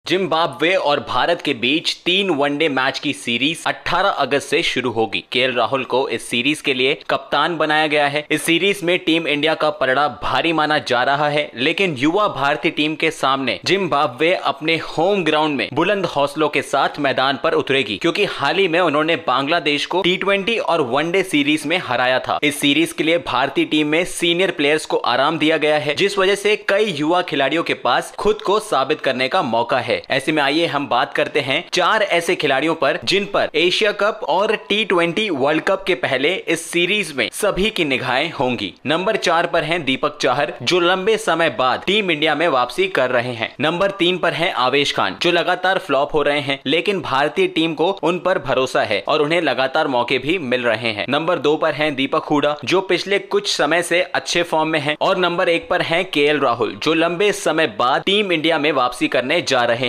Zimbabwe और भारत के बीच 3 वनडे मैच की सीरीज 18 अगस्त से शुरू होगी। केएल राहुल को इस सीरीज के लिए कप्तान बनाया गया है। इस सीरीज में टीम इंडिया का पलड़ा भारी माना जा रहा है, लेकिन युवा भारतीय टीम के सामने जिम्बाब्वे अपने होम ग्राउंड में बुलंद हौसलों के साथ मैदान पर उतरेगी, क्योंकि हाल ही में उन्होंने बांग्लादेश को T20 और वनडे सीरीज में हराया था। इस सीरीज के लिए भारतीय टीम में सीनियर प्लेयर्स को आराम दिया गया है, जिस वजह से कई युवा खिलाड़ियों के पास खुद को साबित करने का मौका है। ऐसे में आइए हम बात करते हैं 4 ऐसे खिलाड़ियों पर जिन पर एशिया कप और T20 वर्ल्ड कप के पहले इस सीरीज में सभी की निगाहें होंगी। नंबर 4 पर हैं दीपक चाहर, जो लंबे समय बाद टीम इंडिया में वापसी कर रहे हैं। नंबर 3 पर हैं आवेश खान, जो लगातार फ्लॉप हो रहे हैं, लेकिन भारतीय टीम को उन पर भरोसा है और उन्हें लगातार मौके भी मिल रहे हैं। नंबर 2 पर हैं दीपक हुडा, जो पिछले कुछ समय से अच्छे फॉर्म में हैं। और नंबर 1 पर हैं केएल राहुल, जो लंबे समय बाद टीम इंडिया में वापसी करने जा रहे